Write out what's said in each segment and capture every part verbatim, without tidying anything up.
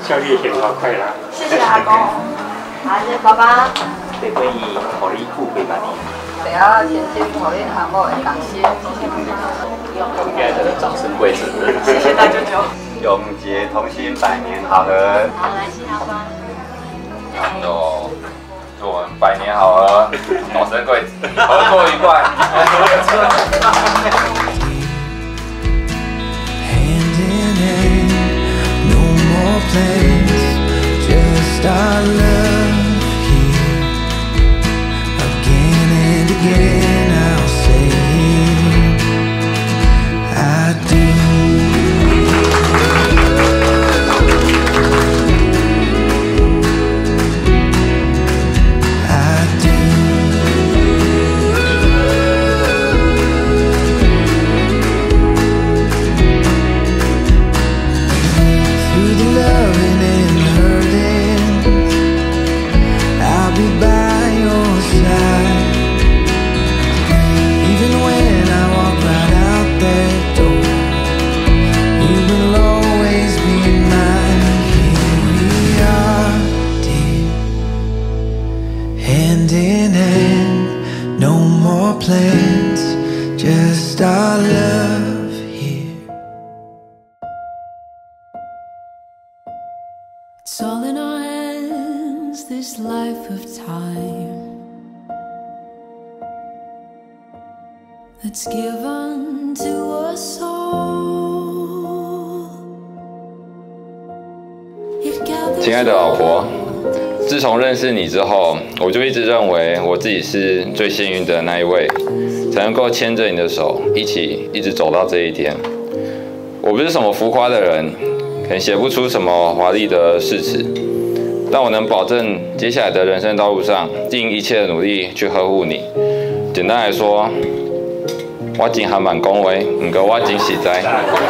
叫你幸福快乐。 谢谢阿公，啊，谢谢爸爸。 这可以互你富贵万年。 对啊，天天互你幸福的感谢，谢谢爸爸。 应该的掌声跪着。 谢谢大舅舅。 永结同心，百年好合。 好，来谢阿爸。 就祝我们百年好合，早生贵子，合作愉快。 Plans, just our love here. Again and again I'll say I do. I do. Through the loving and hurting, I'll be by your side. Even when I walk right out that door, you will always be mine. Here we are, dear, hand in hand. No more plans, just our love here. It's all in our hands, this life of time that's given to us all. It gathers 亲爱的老婆，自从认识你之后，我就一直认为我自己是最幸运的那一位，才能够牵着你的手，一起一直走到这一天。我不是什么浮夸的人，可能写不出什么华丽的誓词，但我能保证接下来的人生道路上，尽一切的努力去呵护你。简单来说，我真还蛮恭维，不过我真实在。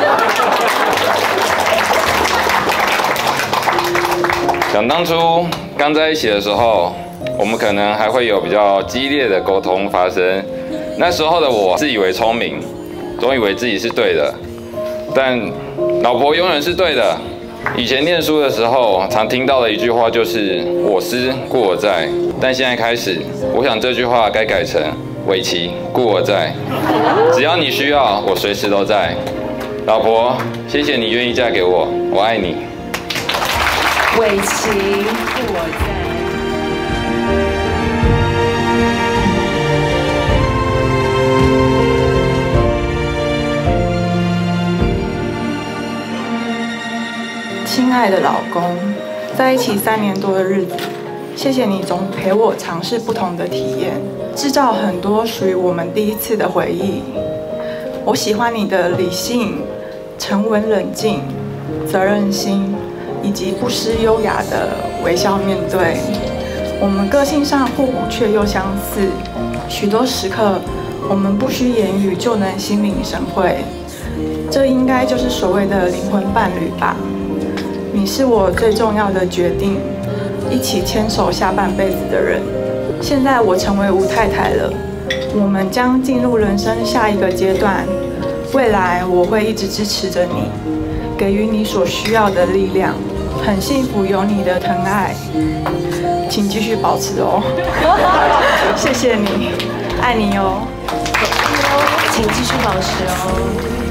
想当初刚在一起的时候，我们可能还会有比较激烈的沟通发生。那时候的我自以为聪明，总以为自己是对的，但老婆永远是对的。以前念书的时候，常听到的一句话就是“我思故我在”，但现在开始，我想这句话该改成“伟奇故我在”。只要你需要，我随时都在。老婆，谢谢你愿意嫁给我，我爱你。 伟奇故我在。 亲爱的老公，在一起三年多的日子，谢谢你总陪我尝试不同的体验，制造很多属于我们第一次的回忆。我喜欢你的理性、沉稳冷静、责任心，以及不失优雅的微笑面对。我们个性上互补却又相似，许多时刻我们不需言语就能心领神会，这应该就是所谓的灵魂伴侣吧。你是我最重要的决定，一起牵手下半辈子的人。现在我成为吴太太了，我们将进入人生下一个阶段。未来我会一直支持着你，给予你所需要的力量。很幸福有你的疼爱，请继续保持哦。谢谢你，爱你哦。 请继续保持哦。